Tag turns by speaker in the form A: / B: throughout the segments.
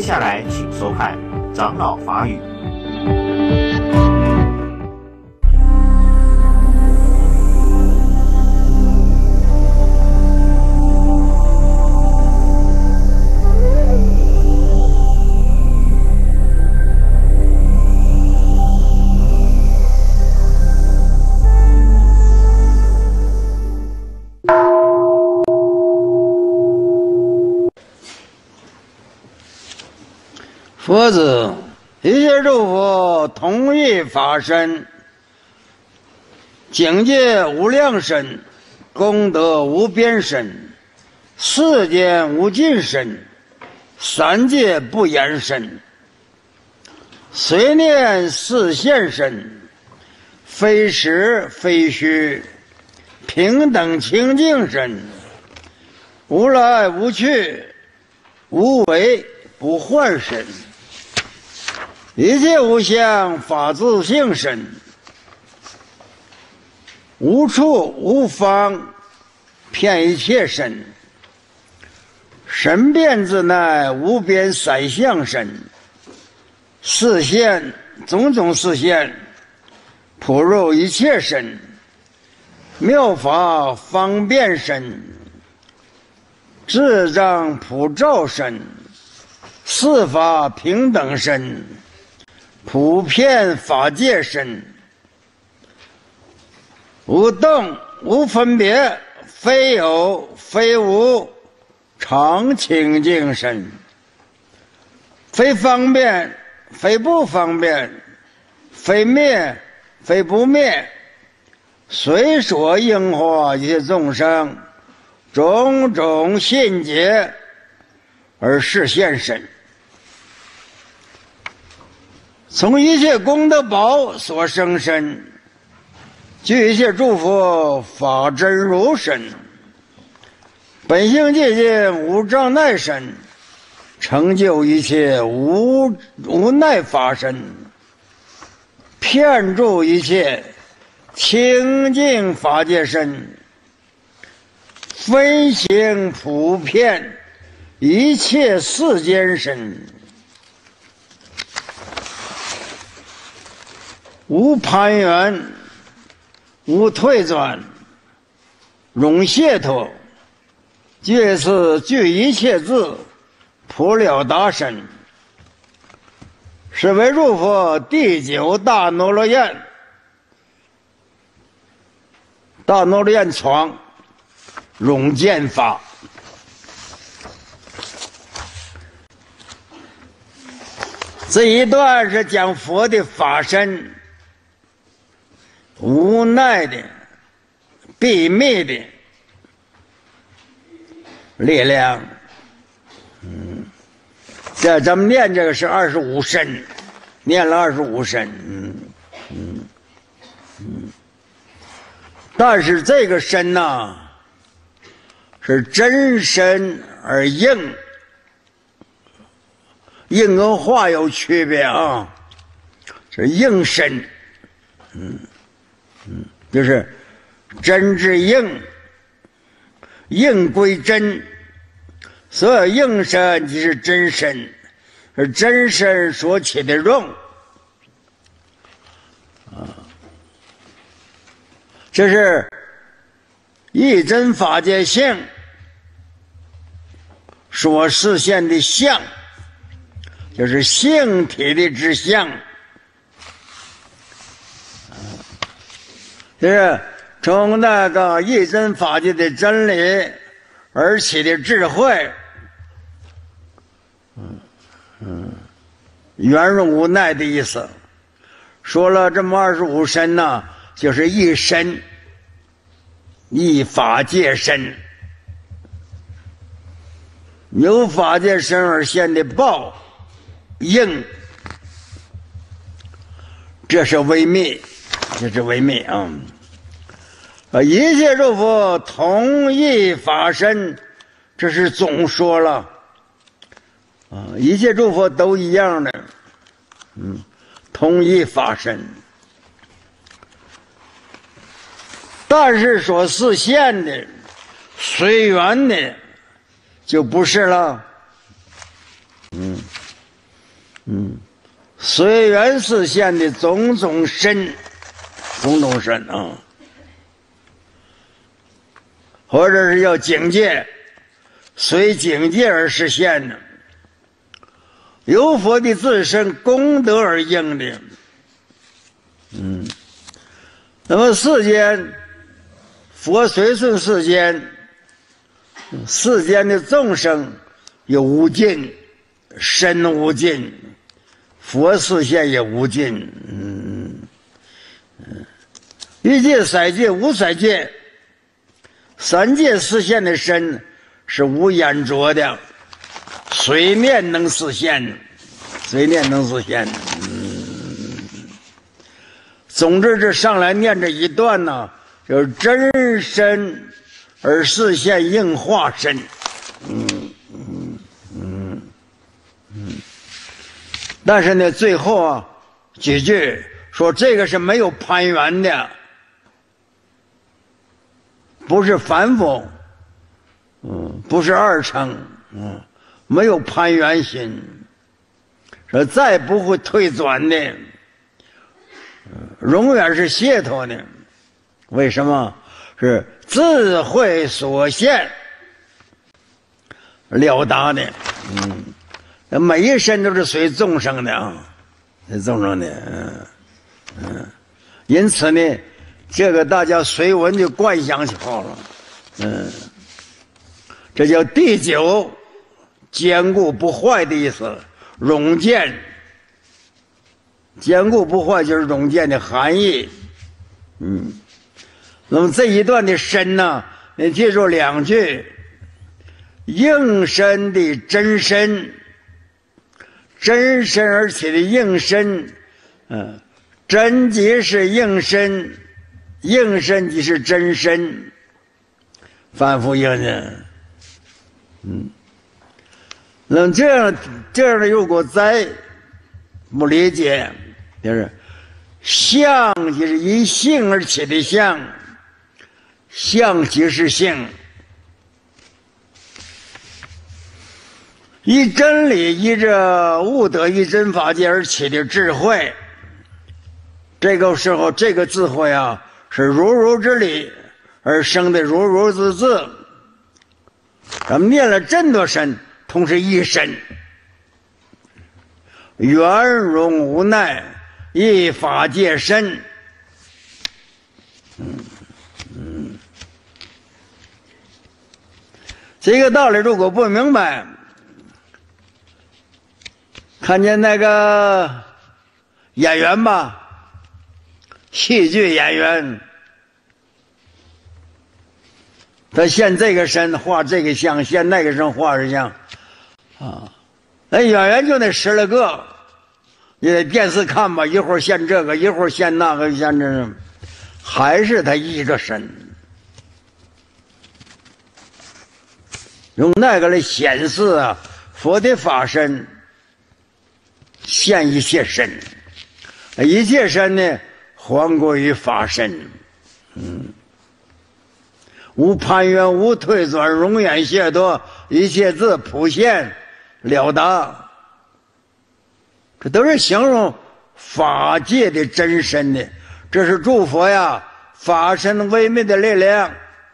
A: 下来，请收看长老法语。
B: 佛子，一切诸佛同一法身，境界无量身，功德无边身，世间无尽身，三界不言身，随念示现身，非实非虚，平等清净身，无来无去，无为不幻身，一切无相法自性身，无处无方遍一切身，身边之内无边三相身，示现种种示现，普入一切身，妙法方便身，智障普照身，四法平等身，普遍法界身，无动无分别，非有非无，常清净身，非方便非不方便，非灭非不灭，随所应化一切众生种种信解而示现身，从一切功德宝所生身，具一切诸佛法真如身，本性界界无障碍身，成就一切无奈法身，遍住一切清净法界身，分行普遍一切世间身，无攀缘，无退转，容解脱，借此具一切智，普了达身，是为入佛第九大罗罗宴，大罗罗宴床容见法。这一段是讲佛的法身无奈的秘密的力量。这咱们念这个是25身，念了25身。但是这个身呢，是真身而应，应跟化有区别啊，是应身，就是真之应，应归真，所有应身即是真身，是真身所起的用这是一真法界性所示现的相，就是性体的之相，就是从那个一真法界的真理而起的智慧，圆融无奈的意思。说了这么25身呢，就是一身，一法界身，由法界身而现的报应，这是微密，这是微密啊！一切诸佛同一法身，这是总说了一切诸佛都一样的，同一法身。但是所示现的随缘的就不是了， 随缘示现的种种身，种种身啊，或者是叫境界，随境界而实现的，由佛的自身功德而应的。那么世间，佛随顺世间，世间的众生有无尽，身无尽，佛示现也无尽。欲界、色界、无色界，三界示现的身是无眼着的，随念能示现，随念能示现。总之，这上来念这一段呢，就是真身而示现应化身。但是呢，最后啊几句说这个是没有攀缘的，不是凡夫，不是二乘，没有攀缘心，说再不会退转的。永远是解脱的。为什么？是智慧所现了达的。每一身都是随众生的啊，随众生的。因此呢，这个大家随文就观想就好了。这叫第九，坚固不坏的意思，永健。坚固不坏就是永健的含义。那么这一段的身呢，你记住两句：应身的真身，真身而起的应身，真即是应身，应身即是真身，反复应的。那么这样的如果再不理解，就是相就是因性而起的相，相即是性。依真理，依着悟得一真法界而起的智慧，这个时候这个智慧啊，是如如之理而生的如如之智。咱们念了真多身，同时一身，圆融无奈，一法界身。这个道理如果不明白，看见那个演员吧，戏剧演员，他现这个身画这个像，现那个身画这像啊。那演员就那10来个，你得电视看吧，一会儿现这个，一会儿现那个，现这个，还是他一个身，用那个来显示啊佛的法身现一切身，一切身呢还归于法身。无攀缘，无退转，永远解脱，一切自普现了达。这都是形容法界的真身的，这是诸佛呀法身微妙的力量，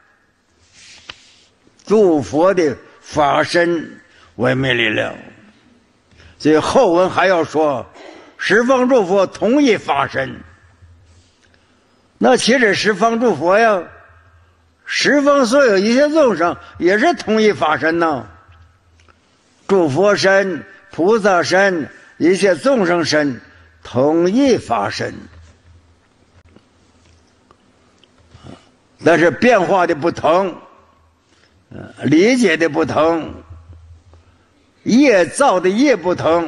B: 诸佛的法身微妙力量。所以后文还要说十方诸佛同一法身。那其实十方诸佛呀，十方所有一切众生也是同一法身呢。诸佛身、菩萨身、一切众生身，同一法身，但是变化的不同，理解的不同，业造的业不同。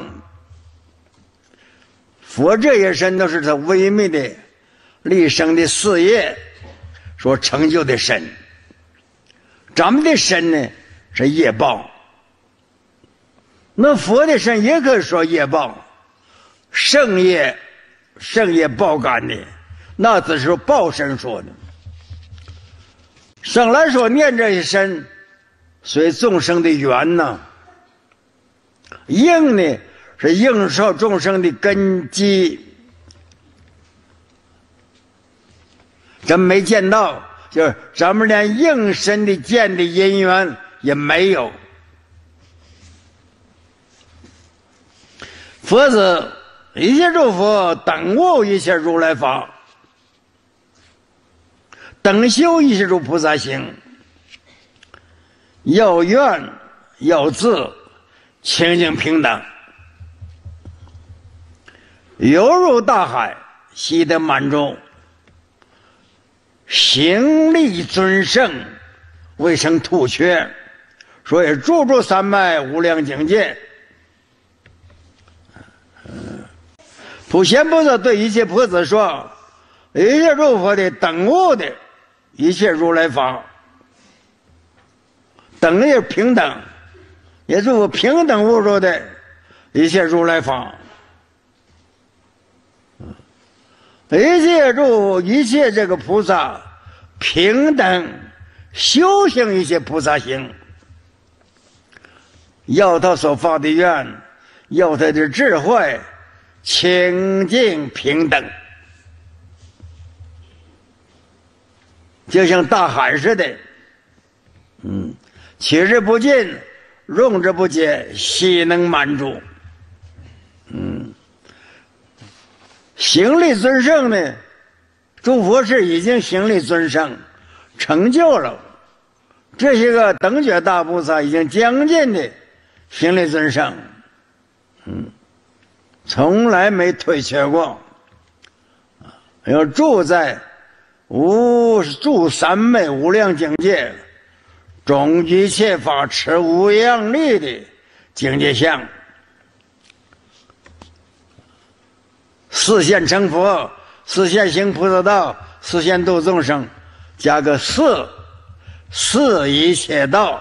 B: 佛这一身都是他微妙的立生的事业所成就的身，咱们的身呢是业报。那佛的身也可以说业报，圣业报感的，那只是报身说的。生来说念这一身，随众生的缘呢，应呢是应受众生的根基。咱没见到，就是咱们连应身的见的因缘也没有。佛子一切诸佛等悟一切如来法，等修一切诸菩萨行，要愿要自清净平等，犹如大海悉得满足，行力尊胜，未生突缺，所以住住三昧无量境界。普贤菩萨对一切菩萨说：一切诸佛的等悟的一切如来法，等也平等，也是我平等悟入的一切如来法。一切这个菩萨平等修行一些菩萨行，要他所发的愿，要他的智慧清净平等，就像大海似的，取之不尽，用之不竭，悉能满足。行力尊胜呢，诸佛是已经行力尊胜，成就了。这些个等觉大菩萨已经将近的行力尊胜，从来没退却过。要住在住三昧无量境界，种一切法持无量力的境界相，四现成佛，四现行菩萨道，四现度众生，加个四一切道。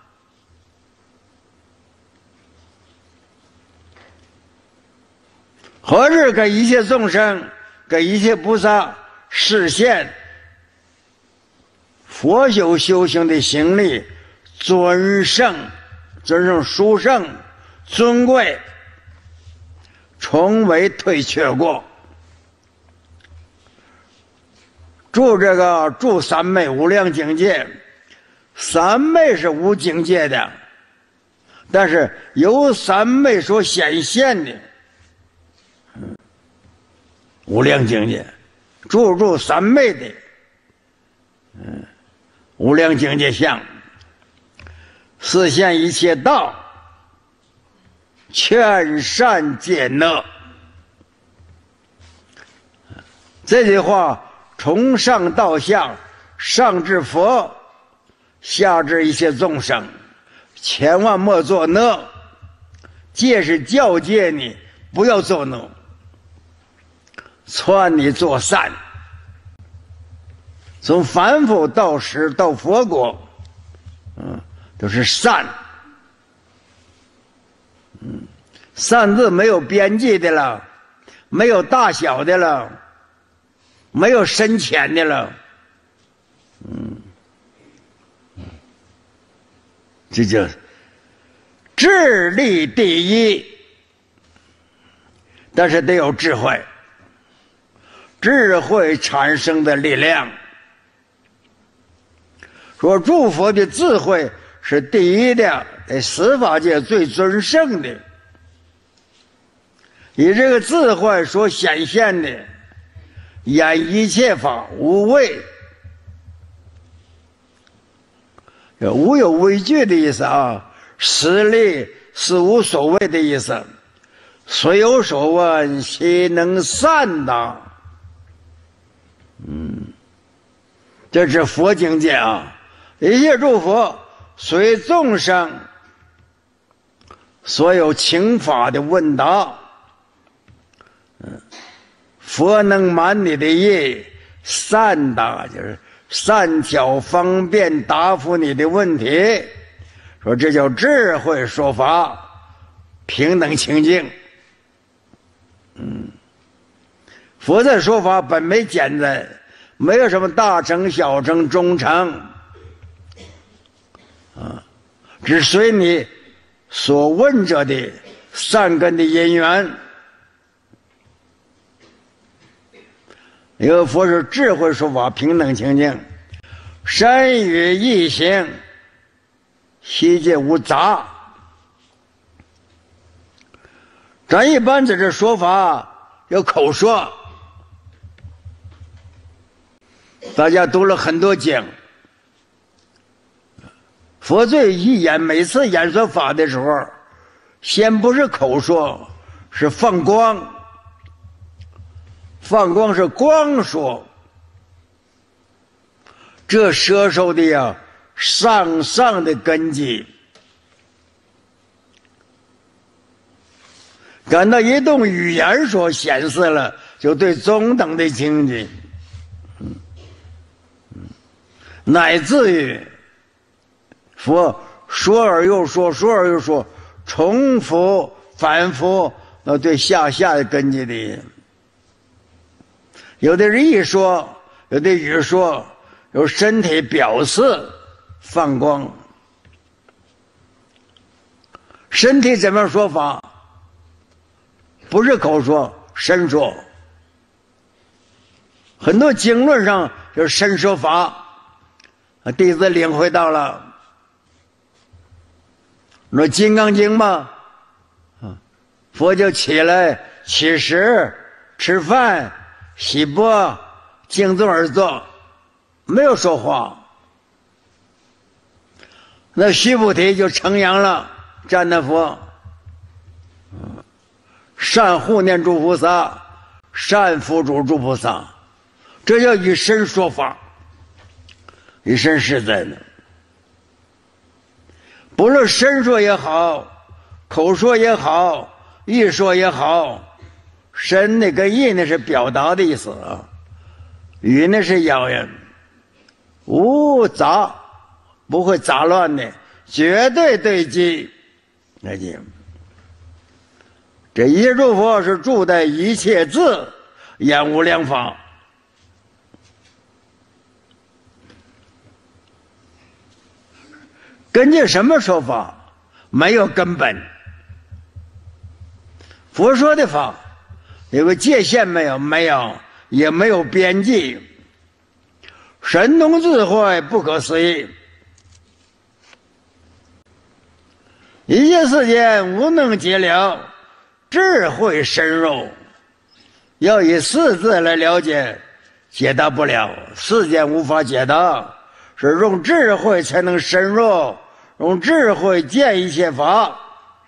B: 何日给一切众生，给一切菩萨示现佛修行的行力尊胜殊胜尊贵，从未退却过。住三昧无量境界，三昧是无境界的，但是由三昧所显现的无量境界，住三昧的无量境界相，示现一切道，劝善戒恶。这句话从上到下，上至佛，下至一切众生，千万莫作恶。戒是教诫你不要作恶，劝你做善。从凡夫到实到佛国，都是善。善字没有边际的了，没有大小的了，没有深浅的了。这叫智力第一，但是得有智慧，智慧产生的力量。说诸佛的智慧是第一的，在十法界最尊胜的，以这个智慧所显现的演一切法无畏，无有畏惧的意思啊，实力是无所谓的意思。虽有所闻，悉能善达。这是佛境界啊。一切诸佛随众生所有请法的问答，佛能满你的意，善答就是善巧方便答复你的问题。说这叫智慧说法，平等清净。佛在说法本没简单，没有什么大乘小乘中乘，只随你所问者的善根的因缘。有佛是智慧说法，平等清净，身语意行，悉皆无杂。咱一般在这说法有口说，大家读了很多经，佛最每次演说法的时候，先不是口说，是放光。放光是光说，这摄受的呀上的根基，感到一动语言所显示了，就对中等的境界，乃至于佛说而又说，说而又说，重复反复，那对下的根基的。有的人一说，有的语说，有身体表示放光。身体怎么说法？不是口说，身说。很多经论上就是身说法，弟子领会到了。说《金刚经》嘛，佛就起来起食、吃饭、洗钵、静坐而坐，没有说话。那须菩提就称扬了赞那佛，善护念诸菩萨，善辅助诸菩萨，这叫以身说法，以身实在的。不论身说也好，口说也好，意说也好，身呢跟意呢是表达的意思啊，语呢是谣言，无杂，不会杂乱的，绝对对机。那就这一入佛是住在一切智，演无量法。根据什么说法？没有根本。佛说的法有个界限没有？没有，也没有边际。神通智慧不可思议，一切世间无能解了，智慧深入。要以四字来了解，解答不了，世间无法解答，是用智慧才能深入，用智慧见一切法。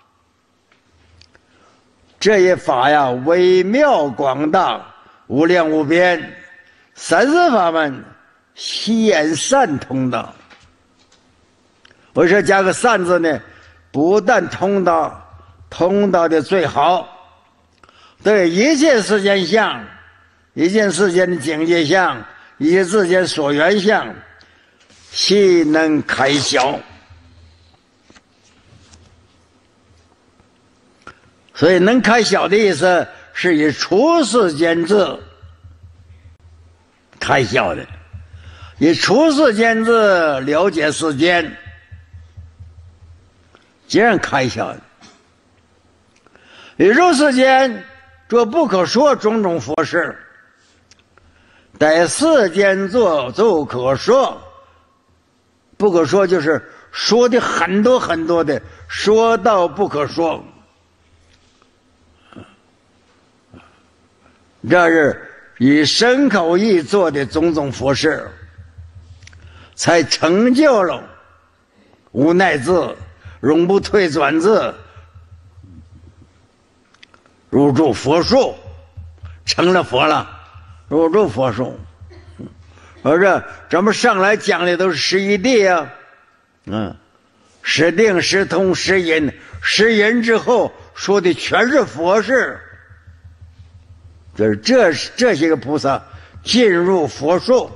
B: 这一法呀，微妙广大，无量无边，三世法门悉言善通达。为什么加个善字呢？不但通达，通达的最好，对一切世间相，一切世间的境界相，一切世间所缘相，悉能开晓。所以能开晓的意思是以处世间智开晓的，以处世间智了解世间，这样开晓的。以入世间做不可说种种佛事，在世间做就可说。不可说就是说的很多很多的，说到不可说。这是以身口意做的种种佛事，才成就了无奈智、永不退转智，入住佛树，成了佛了，入住佛树。而这咱们上来讲的都是十一谛啊，十定、十通、十隐，十隐之后说的全是佛事。这些个菩萨进入佛树，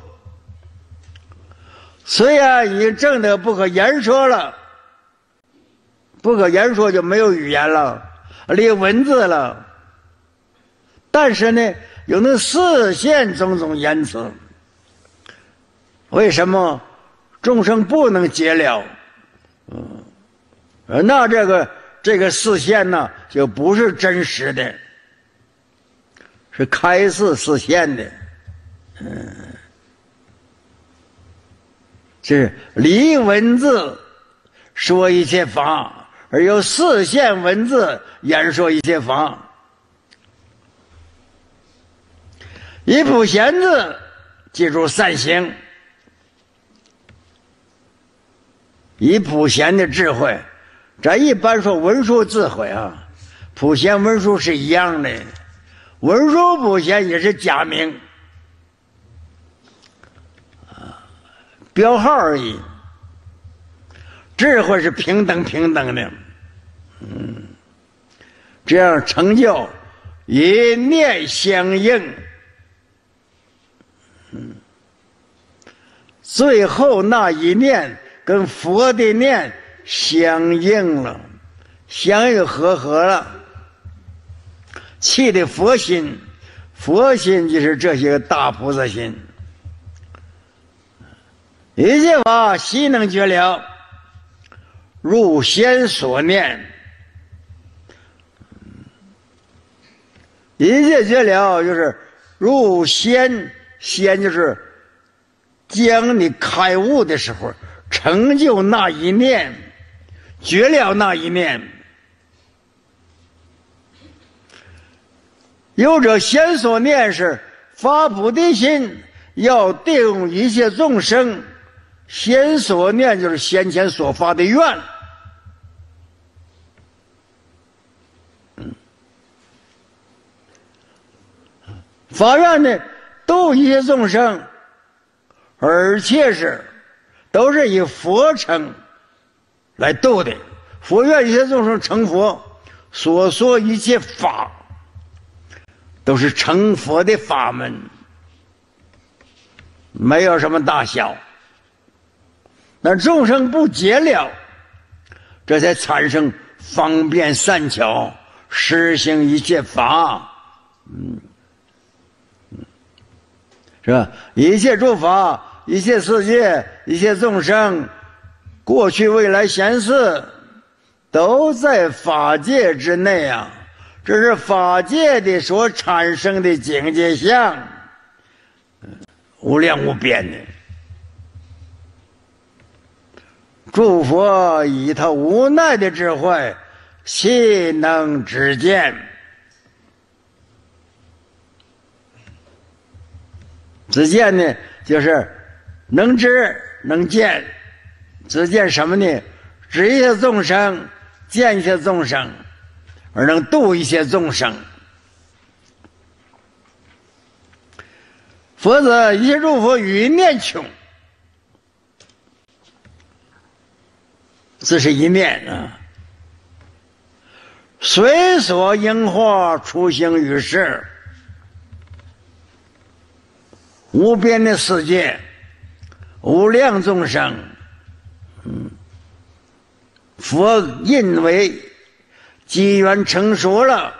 B: 虽然已经证得不可言说了，不可言说就没有语言了，离文字了，但是呢又能实现种种言辞。为什么众生不能解了？那这个这个视线呢，就不是真实的，是开示视线的。是离文字说一切法，而由视线文字演说一切法。以普贤字记住善行，以普贤的智慧，咱一般说文殊智慧啊，普贤文殊是一样的，文殊普贤也是假名，标号而已。智慧是平等的，这样成就一念相应，最后那一念跟佛的念相应了，相应合了，气的佛心，佛心就是这些个大菩萨心。一切法悉能觉了，入先所念。一切觉了就是入先，先就是将你开悟的时候成就那一念，觉了那一念。有者先所念是发菩提心，要定一切众生。先所念就是先前所发的愿，发愿呢度一切众生，而且都是以佛乘来度的。佛愿一切众生成佛，所说一切法都是成佛的法门，没有什么大小。那众生不解了，这才产生方便善巧，实行一切法。是吧？一切诸法，一切世界，一切众生，过去未来现世，都在法界之内啊。这是法界的所产生的境界相，无量无边的。诸佛以他无奈的智慧，悉能知见。知见呢，就是能知能见。知见什么呢？知一切众生，见一切众生，而能度一切众生。否则一切诸佛语念穷，这是一念啊。随所应化，出行于世，无边的世界，无量众生，佛因为机缘成熟了，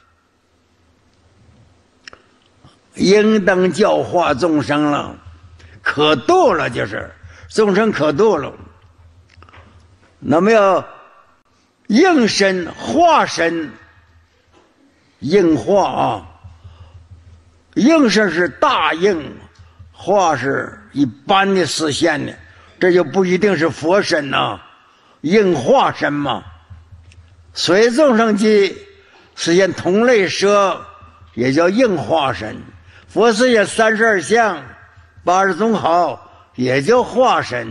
B: 应当教化众生了，可度了，就是众生可度了。那么要应身化身，应化啊，应身是大应，化是一般的视线的，这就不一定是佛身啊，应化身嘛。随众生机实现同类舍，也叫应化身。佛世界32相80种好，也叫化身。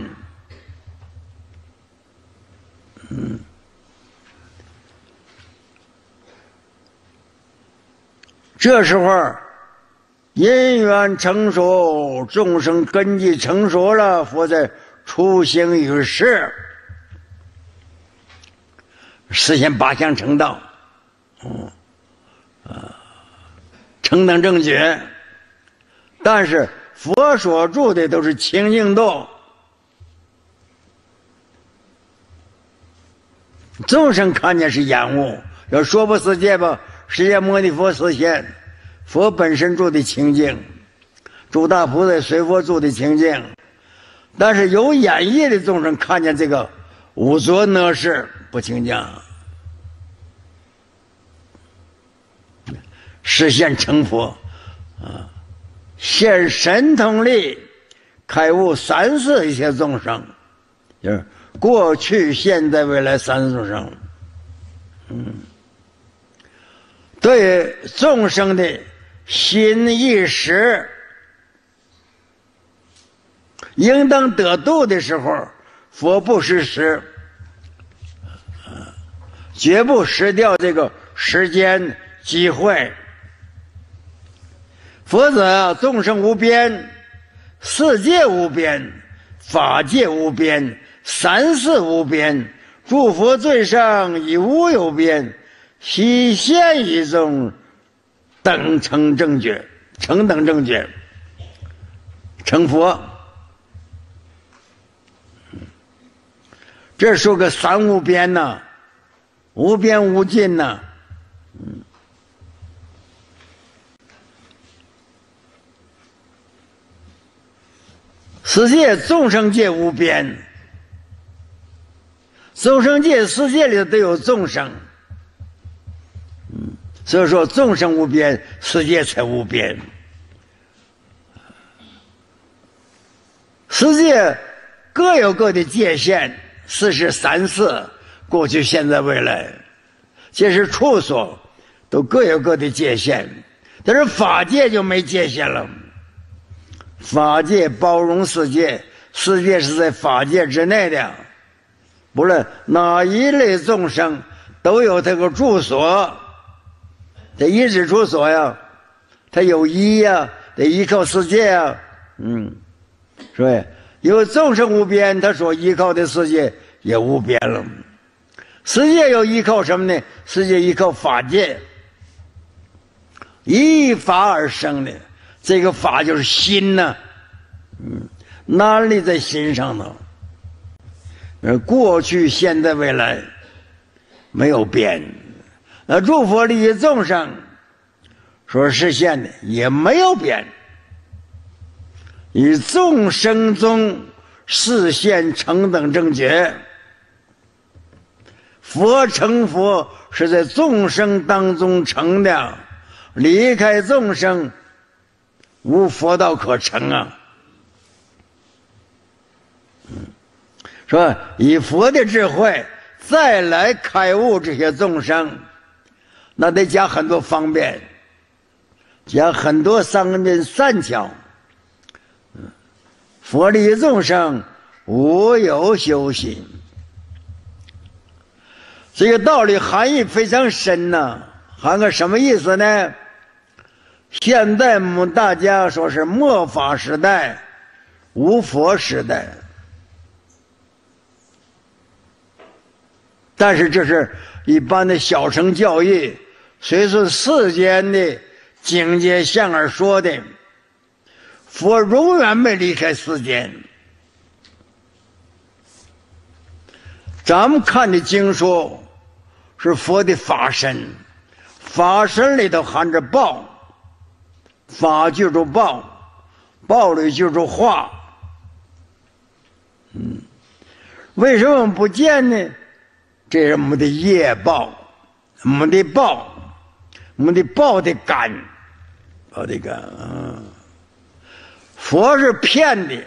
B: 这时候因缘成熟，众生根基成熟了，佛在出行于世，实现8相成道，成等正觉。但是佛所住的都是清净道，众生看见是眼物，要说不世界吧，释迦牟尼佛实现，佛本身住的清净，诸大菩萨随佛住的清净。但是有眼业的众生看见这个五浊呢是不清净， 实现成佛啊，现神通力，开悟三世一切众生，就是过去、现在、未来三世众生。对众生的心意识，应当得度的时候，佛不失时，绝不失掉这个时间机会。否则众生无边，世界无边，法界无边，三世无边，诸佛最上亦无有边，悉现一众等成正觉，成等正觉，成佛。这说个三无边呐，无边无尽呐。世界众生界无边，众生界世界里都有众生，所以说众生无边，世界才无边。世界各有各的界限，四时三世，过去、现在、未来，皆是处所，都各有各的界限。但是法界就没界限了。法界包容世界，世界是在法界之内的，不论哪一类众生都有这个住所，得依止住所呀，他有依呀，得依靠世界呀，是吧？有众生无边，他所依靠的世界也无边了。世界又依靠什么呢？世界依靠法界，依法而生的。这个法就是心呐，难力在心上头。过去、现在、未来没有变。诸佛利益众生所实现的也没有变。以众生中示现成等正觉，佛成佛是在众生当中成的，离开众生无佛道可成啊！说以佛的智慧再来开悟这些众生，那得加很多方便，加很多善根善巧。佛利益众生，无有修行。这个道理含义非常深呐，含个什么意思呢？现在我们大家说是末法时代，无佛时代，但是这是一般的小乘教义，随着世间的境界相而说的。佛永远没离开世间。咱们看的经书是佛的法身，法身里头含着报，法就是报，报里就是化。为什么不见呢？这是我们的业报，我们的报，我们的报的感，报的感佛是骗的，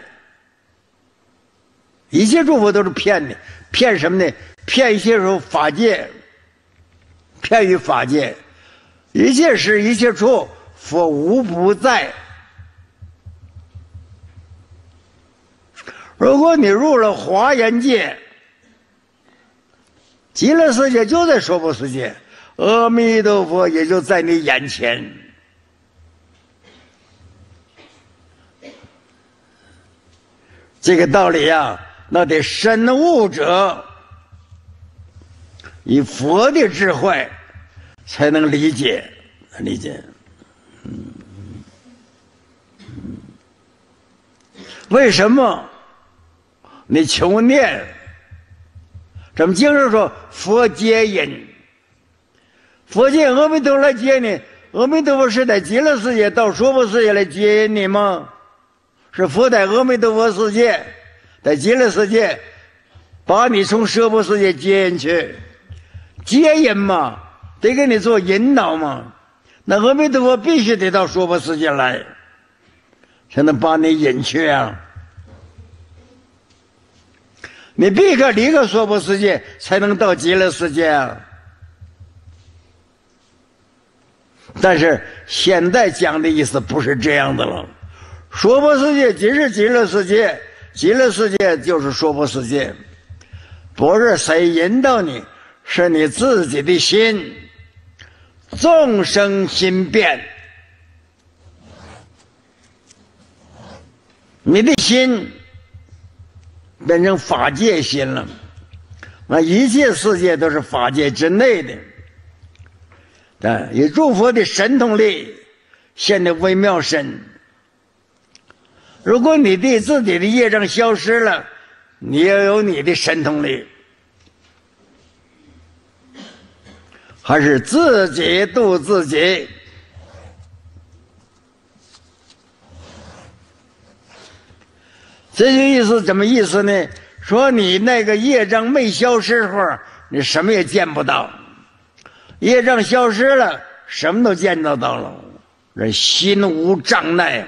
B: 一切诸佛都是骗的，骗什么呢？骗一切时候法界，骗于法界，一切时一切处，佛无不在。如果你入了华严界，极乐世界就在娑婆世界，阿弥陀佛也就在你眼前。这个道理啊，那得深悟者以佛的智慧才能理解。为什么你求念？咱们经上说佛接引，佛接阿弥陀佛来接你，阿弥陀佛是在极乐世界到娑婆世界来接引你吗？是佛在阿弥陀佛世界，在极乐世界把你从娑婆世界接引去，接引嘛，得给你做引导嘛。 那阿弥陀佛必须得到娑婆世界来，才能把你引去啊！你必须离开娑婆世界，才能到极乐世界啊！但是现在讲的意思不是这样的了。娑婆世界即是极乐世界，极乐世界就是娑婆世界，不是谁引导你，是你自己的心。众生心变，你的心变成法界心了，那一切世界都是法界之内的。以诸佛的神通力现得微妙身。如果你的自己的业障消失了，你要有你的神通力，还是自己度自己。这个意思怎么意思呢？说你那个业障没消失后，你什么也见不到；业障消失了，什么都见得到了。这心无障碍，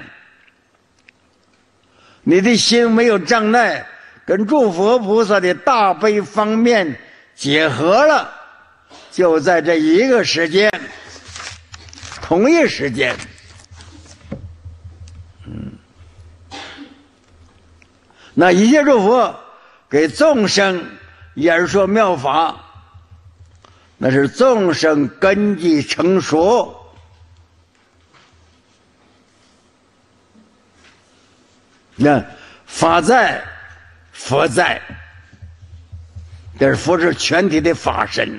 B: 你的心没有障碍，跟诸佛菩萨的大悲方面结合了，就在这一个时间，同一时间，那一切诸佛给众生演说妙法，那是众生根基成熟，那法在佛在，这是佛是全体的法身，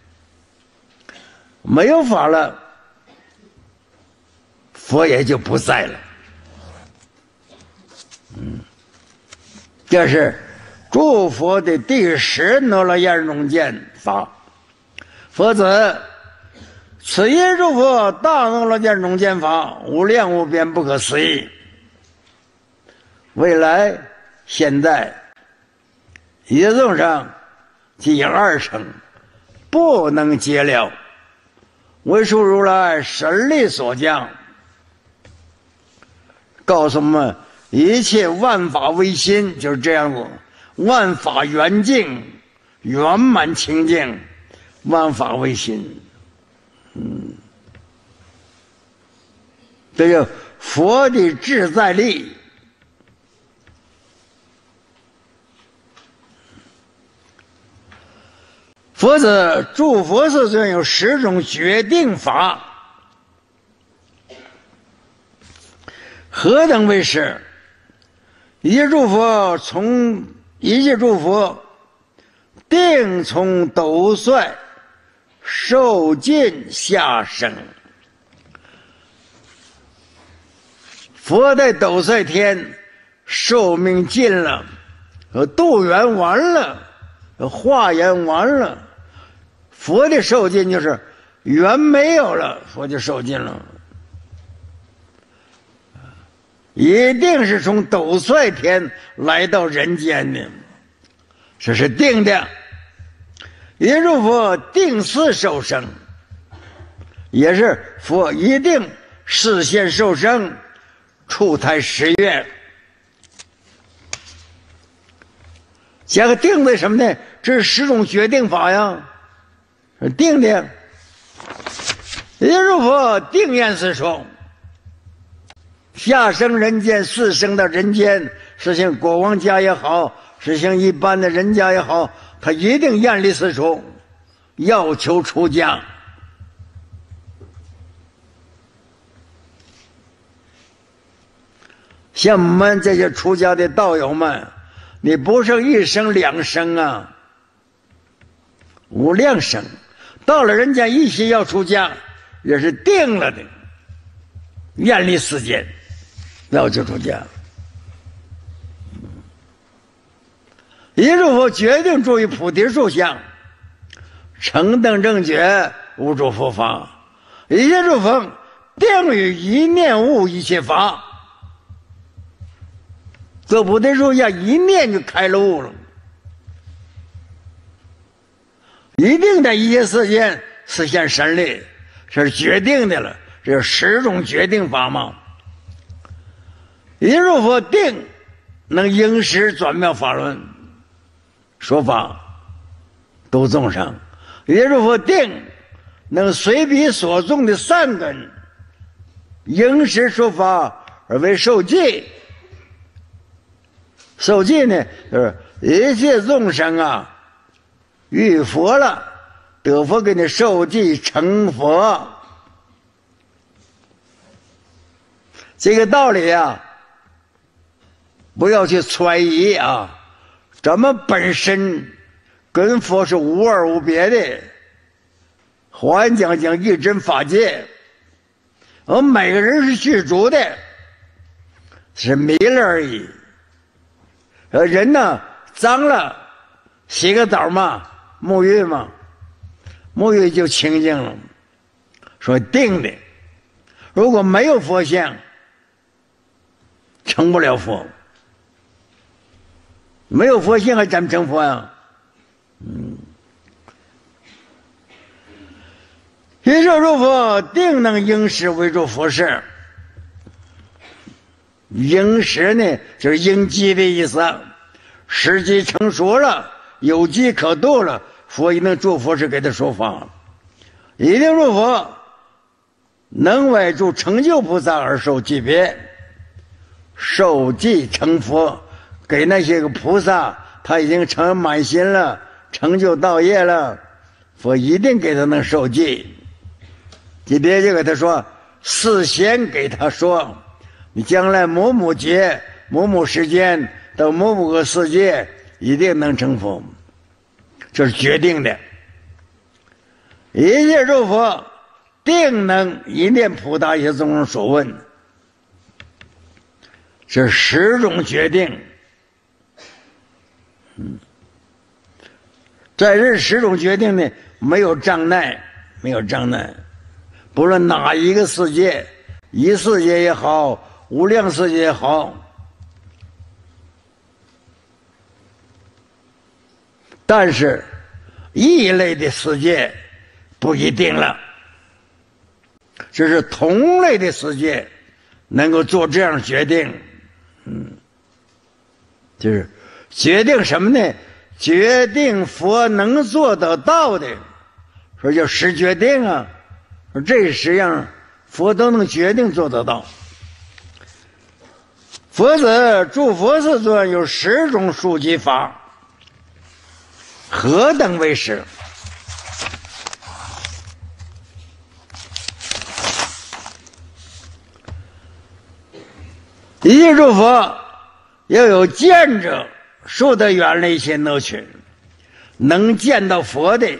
B: 没有法了，佛也就不在了。这是诸佛的第10那罗延融见法。佛子，此一诸佛大那罗延融见法，无量无边，不可思议。未来现在一切众生即2乘，不能解了。唯属如来神力所降，告诉我们一切万法唯心，就是这样子，万法圆净，圆满清净，万法唯心。这就佛的自在力。佛子，诸佛世尊有10种决定法，何等为是？一切诸佛定从斗率受尽下生。佛在斗率天寿命尽了，度缘完了，化缘完了，佛的受尽就是缘没有了，佛就受尽了。一定是从斗率天来到人间的，这是定的。一入佛定时受生，也是佛一定示现受生，出胎10月。加个定为什么呢？这是10种决定法呀，是定的。一入佛定愿4处。下生人间，4生到人间，实行国王家也好，实行一般的人家也好，他一定愿力4处，要求出家。像我们这些出家的道友们，你不是1生2生啊，无量生，到了人间一心要出家，也是定了的，愿力4间。要求出家，一入佛决定住于菩提树下，成等正觉，无住佛法。一切诸佛定于一念悟一切法。做菩提树下一念就开了悟了，一定在一切世间实现神力，是决定的了， 这十种决定法嘛。一入佛定，能应时转妙法轮，说法都种上；一入佛定，能随彼所种的善根，应时说法而为受记。受记呢，就是一切众生啊，遇佛了，得佛给你受记成佛。这个道理啊，不要去揣疑啊，咱们本身跟佛是无二无别的，华严讲一真法界，而每个人是具足的，是迷了而已。人呢脏了，洗个澡嘛，沐浴嘛，沐浴就清净了。说定的，如果没有佛像，成不了佛。没有佛性还怎么成佛呀？一入入佛，定能应时为入佛事。应时呢，就是应机的意思。时机成熟了，有机可度了，佛一能助佛是给他说法。一定入佛，能为助成就菩萨而受记别，受记成佛。给那些个菩萨，他已经成满心了，成就道业了，佛一定给他能受记。记别就给他说，事先给他说，你将来某某节、某某时间到某某个世界一定能成佛，这是决定的。一切入佛，定能一念普达一切众生所问，这十种决定。在这十种决定呢，没有障碍，没有障碍。不论哪一个世界，一世界也好，无量世界也好，但是异类的世界不一定了。这是同类的世界能够做这样决定，就是决定什么呢？决定佛能做得到的，说叫十决定啊。说这十样佛都能决定做得到。佛子诸佛世尊有10种数集法，何等为十？一切诸佛要有见者，数得远离一切恶趣，能见到佛的，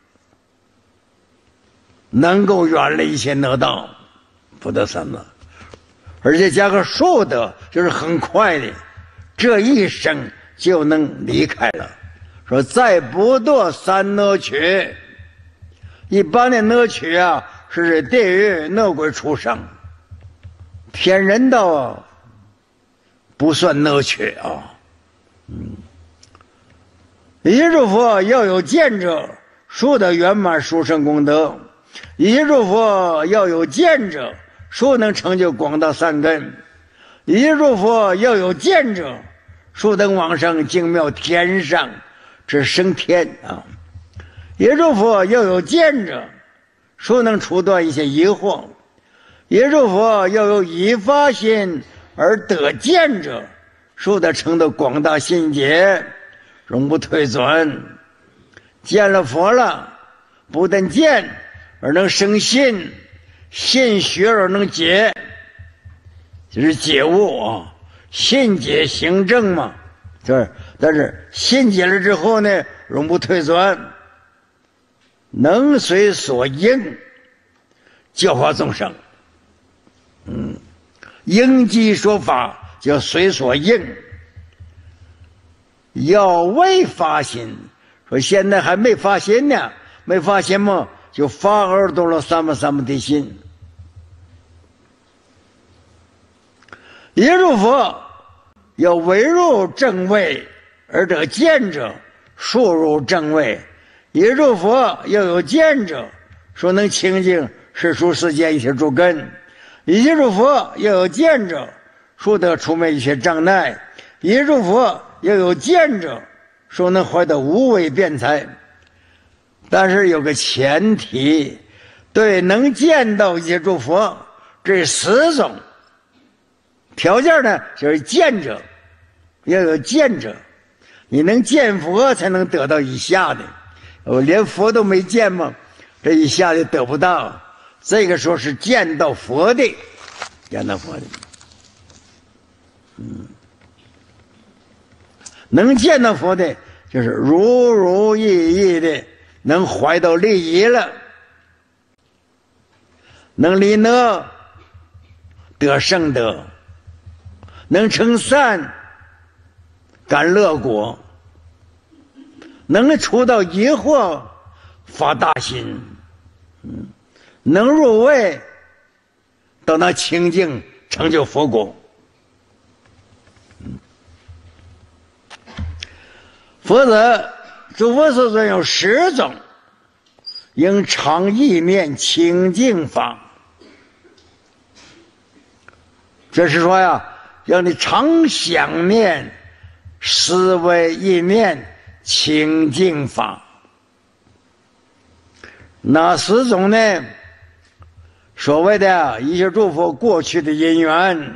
B: 能够远离一切恶道，不得三恶，而且加个数得，就是很快的，这一生就能离开了。说再不堕三恶趣，一般的恶趣啊，是地狱、恶鬼、畜生，天人道啊，不算恶趣啊。一切诸佛要有见者，数得圆满殊胜功德；一切诸佛要有见者，数能成就广大善根；一切诸佛要有见者，数能往生净妙天上，这升天啊！一切诸佛要有见者，数能除断一些疑惑；一切诸佛要有以发心而得见者，数得成的广大心解，永不退转。见了佛了，不但见而能生信，信学而能解，就是解悟啊，信解行证嘛。但是信解了之后呢，永不退转，能随所应教化众生。应机说法叫随所应。要未发心，说现在还没发心呢，没发心嘛，就发耳朵了三摩地心。一入佛要唯入正位而得见者，数入正位；一入佛要有见者，说能清净是属世间一切诸根，一切诸佛要有见者，说得除灭一切障碍；一切诸佛要有见者，说能怀得无为辩才。但是有个前提，对能见到一切诸佛这4种条件呢，就是见者，要有见者。你能见佛才能得到以下的，我连佛都没见吗？这以下的得不到。这个时候是见到佛的，见到佛的。能见到佛的，就是如如意意的能怀到利益了，能离乐得圣德，能成善感乐果，能除到疑惑发大心，能入位得到清净成就佛果。否则诸佛所说有10种应常意念清净法，这是说呀，要你常想念思维意念清净法。哪4种呢？所谓的一切诸佛过去的因缘，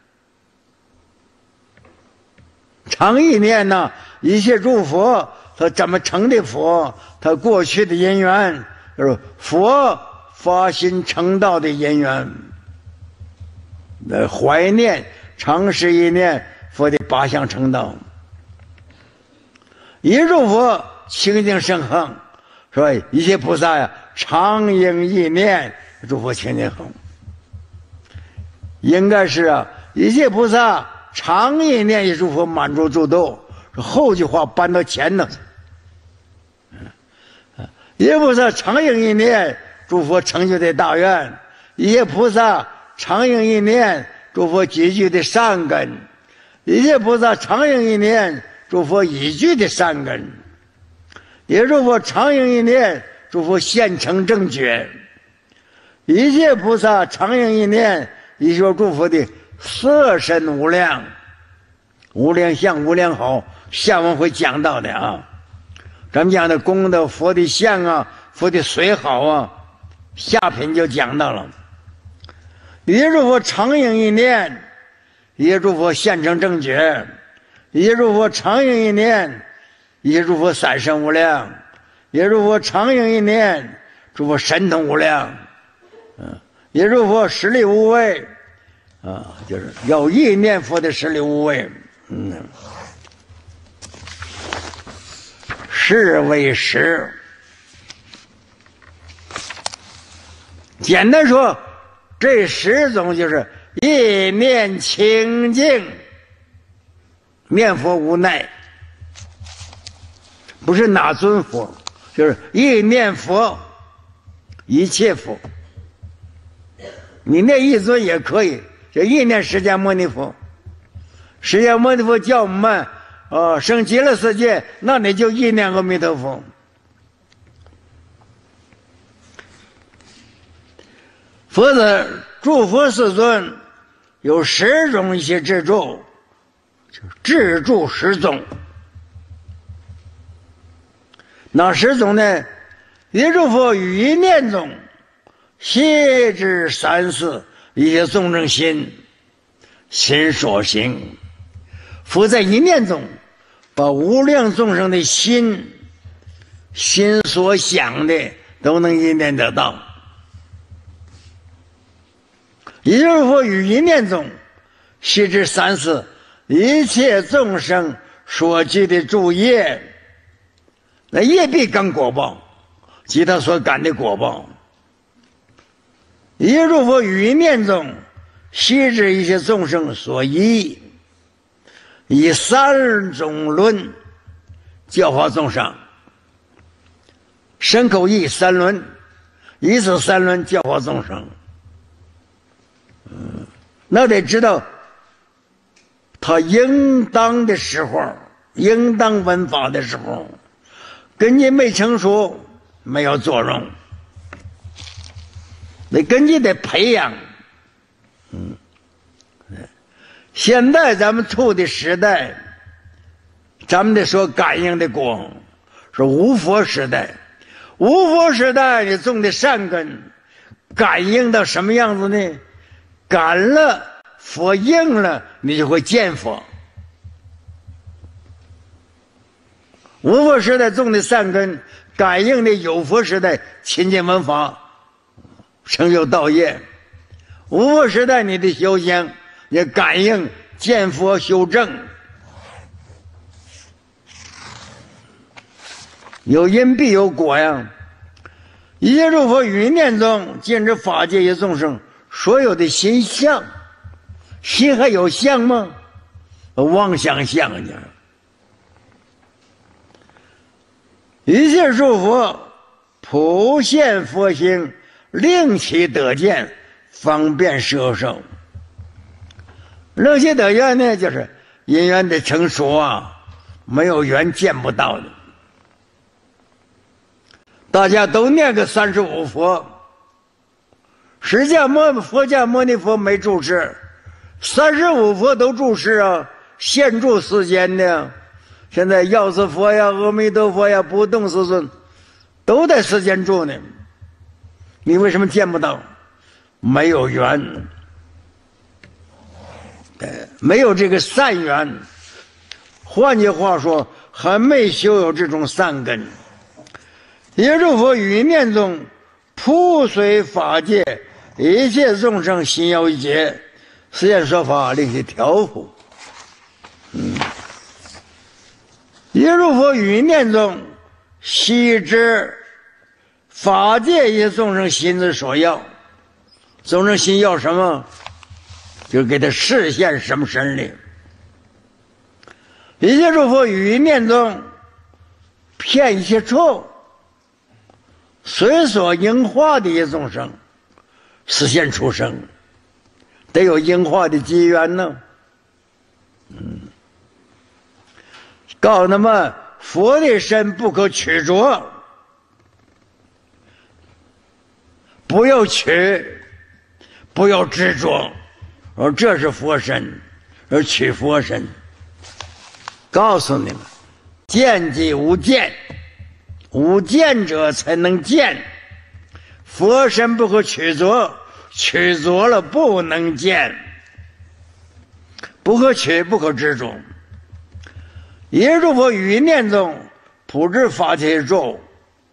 B: 常意念呢，一切诸佛他怎么成的佛，他过去的因缘，就是佛发心成道的因缘。怀念常时意念佛的8相成道。一切诸佛清净圣恒，所以一切菩萨呀，常应意念诸佛清净恒。应该是啊，一切菩萨常意念一诸佛满足诸度，后句话搬到前头去。一切菩萨常应意念诸佛成就的大愿，一切菩萨常应意念诸佛积聚的善根，一切菩萨常应意念诸佛已具的善根，一切诸佛常应意念诸佛现成正觉，一切菩萨常应意念一切诸佛的色身无量，无量相无量好，下文会讲到的啊。咱们讲的功德佛的相啊，佛的随好啊，下品就讲到了。一切诸佛常应意念，一切诸佛现成正觉，一切诸佛常应意念，一切诸佛三身无量，一切诸佛常应意念，诸佛神通无量，一切诸佛实力无畏啊，就是要意念佛的实力无畏，是为实。简单说，这10种就是意念清净，念佛无奈，不是哪尊佛，就是意念佛，一切佛。你念一尊也可以，就意念释迦牟尼佛。释迦牟尼佛叫我们生极乐世界，那你就意念阿弥陀佛。否则诸佛世尊有10种一些智助，智助10种。哪10种呢？一切诸佛于一念中悉知三世一切众生心，心所行。佛在一念中把无量众生的心所想的都能一念得到。一切诸佛于一念中悉知三世一切众生所具的诸业，那业必感果报及他所感的果报。一切诸佛于一念中悉知一切众生所依，以3种论教化众生，身口意3轮，以此3轮教化众生。那得知道他应当的时候，应当闻法的时候，根基没成熟，没有作用。 得根基得培养。现在咱们处的时代，咱们得说感应的光，是无佛时代。无佛时代你种的善根，感应到什么样子呢？感了，佛应了，你就会见佛。无佛时代种的善根，感应的有佛时代亲近闻法，成就道业。无佛时代你的修行，你感应见佛修正。有因必有果呀！一切诸佛语念中，尽知法界一众生所有的心相，心还有相吗？妄想相呢？一切诸佛普现佛心，令其得见，方便摄受。令其得见呢，就是因缘的成熟啊，没有缘见不到的。大家都念个35佛，释迦牟尼佛没住世，35佛都住世啊，现住世间的。现在药师佛呀、阿弥陀佛呀、不动世尊都在世间住呢，你为什么见不到？没有缘，没有这个善缘。换句话说，还没修有这种善根。一切诸佛语念中，普随法界一切众生心有一结，实现说法，令其调伏。一切诸佛语念中，悉知法界一切众生心之所要。众生心要什么，就给他示现什么神力。一切诸佛语念中，骗一切处，随所应化的一些众生实现出生，得有应化的机缘呢。告诉他们，佛的身不可取着，不要取，不要执着，而这是佛身，而取佛身。告诉你们，见即无见，无见者才能见。佛身不可取着，取着了不能见，不可取，不可执着。一切诸佛语念中，普知法界咒，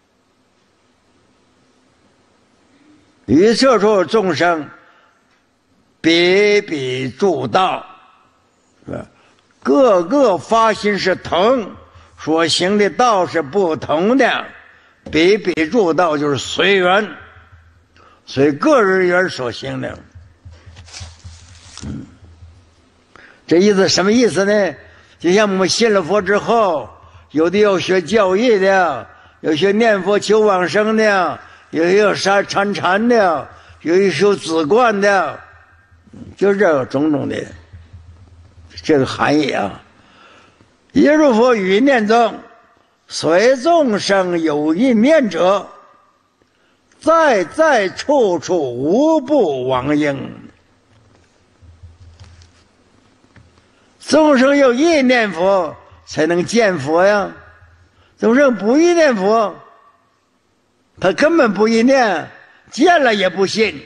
B: 于这处众生比比助道，个个发心是同，所行的道是不同的。比比助道就是随缘，随个人缘所行的。这意思什么意思呢？就像我们信了佛之后，有的要学教义的，有学念佛求往生的，有的要参禅的，有的修止观的，就这种种的这个含义啊。一切诸佛语念中，随众生有一念者，在在处处无不往应。众生有一念佛才能见佛呀，众生不一念佛，他根本不一念，见了也不信。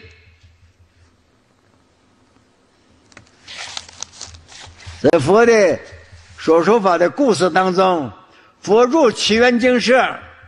B: 在佛的所说法的故事当中，佛住祇园精舍，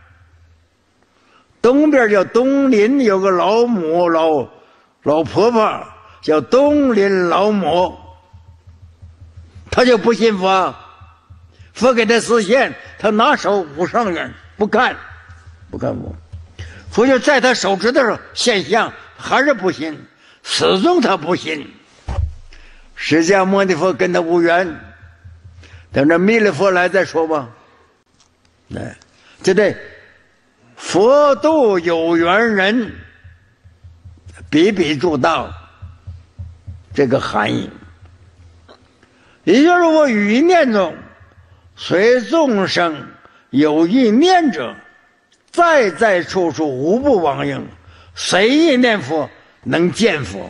B: 东边叫东林，有个老母老婆婆叫东林老母，他就不信佛，佛给他示现，他拿手捂上眼，不看佛，佛就在他手指头上现象，还是不信，始终他不信。释迦牟尼佛跟他无缘，等着弥勒佛来再说吧。这对佛度有缘人，比比助道，这个含义。也就是我语念中，随众生有一念者，在在处处无不往应。 随意念佛能见佛。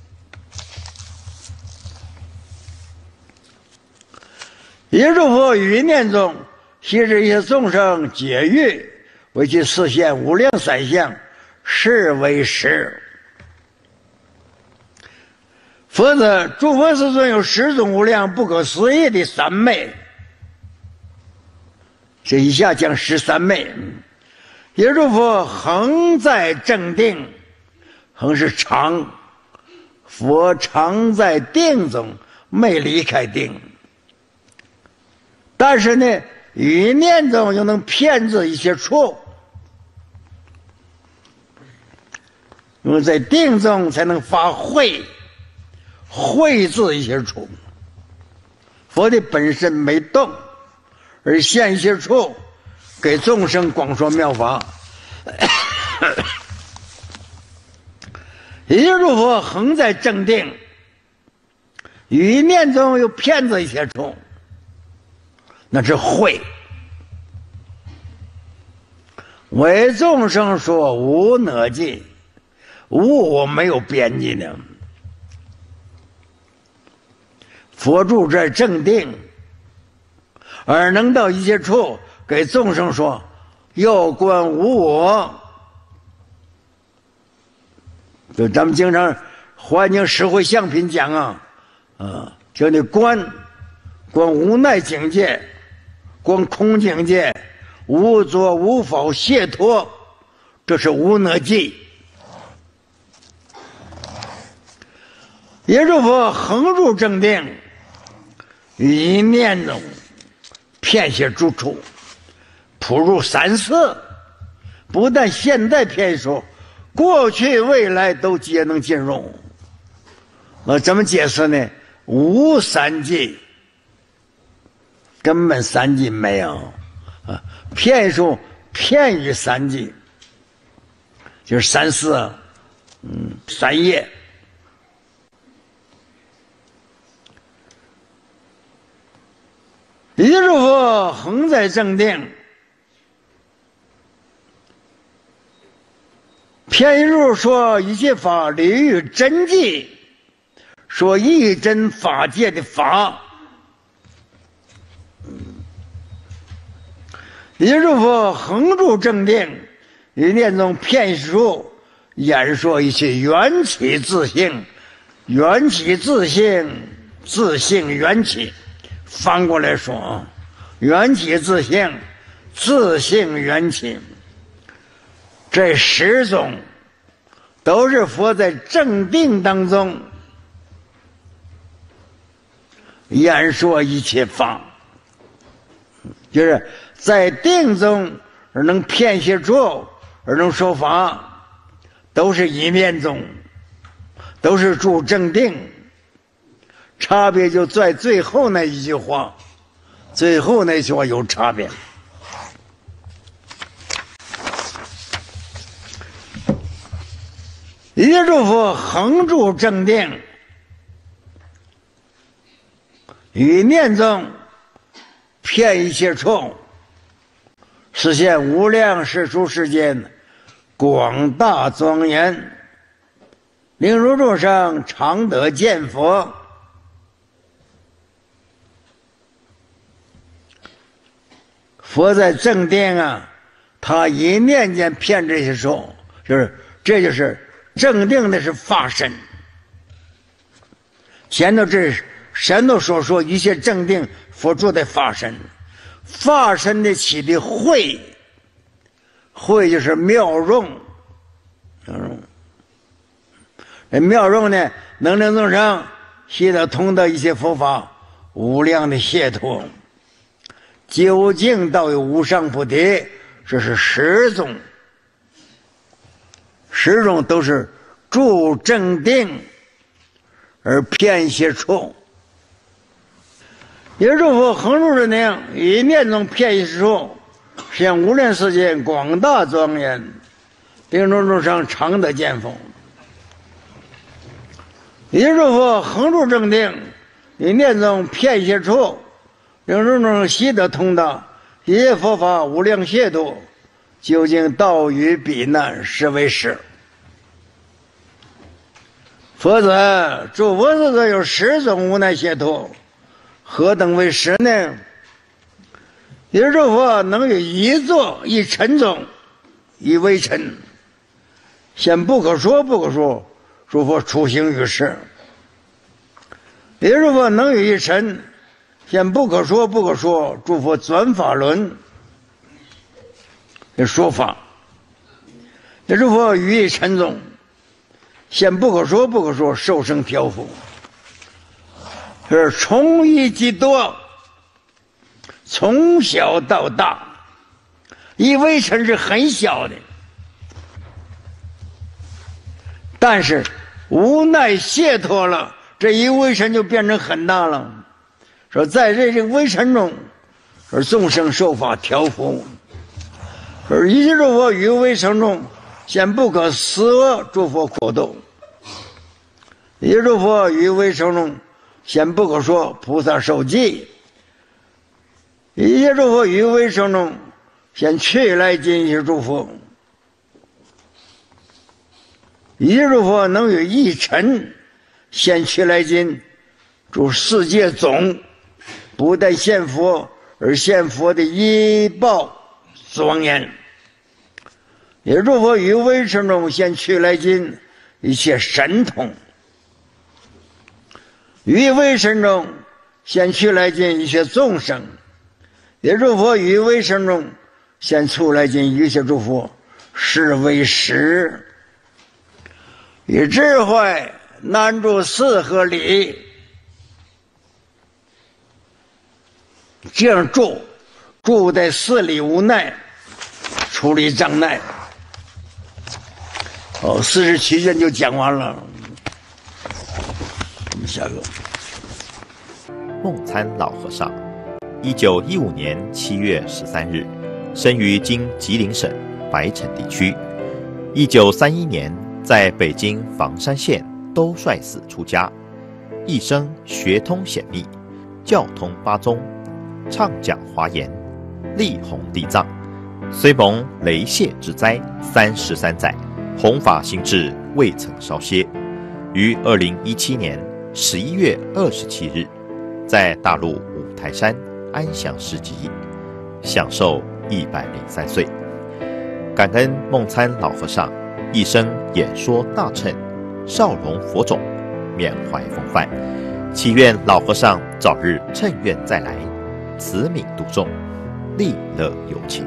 B: 一入佛于念中，悉知一切众生皆欲为其实现无量三相，是为实。佛子诸佛世尊有十种无量不可思议的三昧，这一下讲13昧。一入佛恒在正定，恒是常，佛常在定中，没离开定。但是呢，于念中又能骗至一切处，因为在定中才能发慧，慧至一切处。佛的本身没动，而现一切处，给众生广说妙法。一入佛恒在正定，于念中又骗至一切处，那是慧。为众生说无哪尽，无我没有边际的。佛住在正定，而能到一切处，给众生说要观无我。就咱们经常环境实惠相品讲叫你观无奈境界，观空境界，无作无否解脱，这是无哪尽。也入佛恒入正定，一念中遍写诸处，普入三世，不但现在遍说，过去未来都皆能进入。怎么解释呢？无三际，根本三际没有遍数遍于三际，就是三世三业。一入佛恒在正定，偏一入说一切法离于真迹，说一真法界的法。一入佛恒住正定，一念中遍数演说一切缘起自性，缘起自性，自性缘起。翻过来说，缘起自性，自性缘起，这10种都是佛在正定当中演说一切法，就是在定中而能骗些处，而能说法，都是一念中，都是住正定。差别就在最后那一句话，最后那句话有差别。一入佛恒住正定，于念中遍一切处，实现无量世出世间广大庄严，令如众生常得见佛。佛在正定他一念间骗这些处，这就是正定的是法身。前头说一切正定佛住的法身，法身的起的慧，慧就是妙用，妙用呢，能令众生悉得通得一切佛法无量的解脱，究竟到有无上菩提。这是10种，10种都是住正定而遍一切处。也入佛恒入正定，一念中遍一切处，实现无量世界广大庄严，令众生常得见佛。也入佛恒入正定，一念中遍一切处，令众生悉得通达一切佛法无量解脱，究竟道于彼难，实为实。 否则诸佛所说有10种无奈解脱，何等为10呢？也就是说能有一座一尘中一微尘，先不可说不可说，诸佛出行于世。也就是说能有一尘，先不可说不可说，诸佛转法轮的说法。也就是说于一尘中，先不可说不可说，受生漂浮，是从一及多，从小到大，一微尘是很小的，但是无奈解脱了，这一微尘就变成很大了。说在这个微尘中，而众生受法调伏，而一切诸佛于微尘中，先不可思恶诸佛国度，一切诸佛于微尘中，先不可说菩萨受记，一切诸佛于微尘中，先去来今一切诸佛，一切诸佛能有一尘，先去来今，诸世界总，不但现佛，而现佛的一报庄严。也诸佛于微尘中，先去来今，一切神通，于微尘中，先去来今，一切众生。也诸佛于微尘中，先出来今，一切诸佛是为实，以智慧难住事和理，这样住在事理无奈，处理障碍。47卷就讲完了。我们下个。
C: 梦参老和尚，1915年7月13日，生于今吉林省白城地区。1931年在北京房山县兜率寺出家，一生学通显密，教通八宗，畅讲华严，力弘地藏，虽蒙雷泄之灾33载，弘法行志未曾稍歇。于2017年11月27日，在大陆五台山安详示寂，享寿103岁。感恩梦参老和尚一生演说大乘，少容佛种，缅怀风范，祈愿老和尚早日乘愿再来，慈悯度众，利乐有情。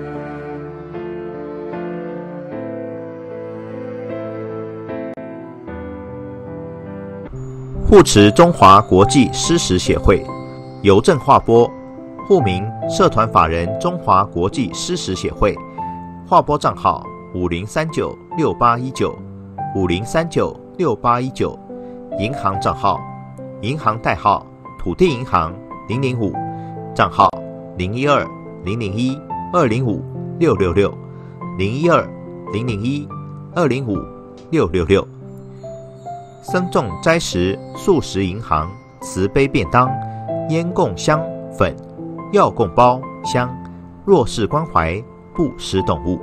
C: 护持中华国际施食协会邮政划拨，户名社团法人中华国际施食协会，划拨账号50396819，50396819，银行账号，银行代号土地银行005，账号012-001-266，012-001-205-666。僧众斋食素食银行慈悲便当，烟供香粉，药供包香，弱势关怀，不施动物。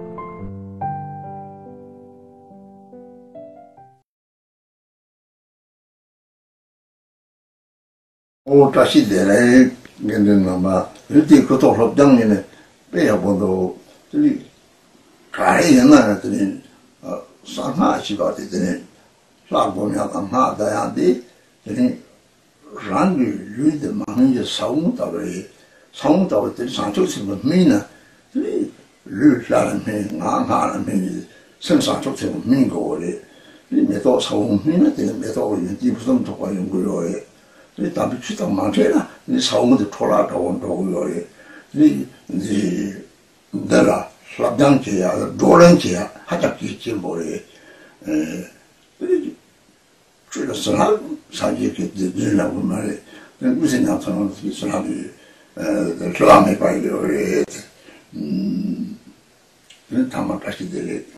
D: 这些年来，认真了嘛，有这个多少当年呢？别要不都这里开人呢，这里上海去搞的这里。那我们要干嘛？这样的，这里让女的嘛，你就送到这里上就是个美呢。这里女下来美，男下来美，身上就是个美国的。你没多少美呢，这里没多人，基本上都欢迎过来的。你当时去到忙去了，你少我就拖拉着我过来的。你那个上江节啊，罗人节啊，还叫进步的，这个是他上去给人了我们的，那不是那从是他的，是他没办法的，他们这些的。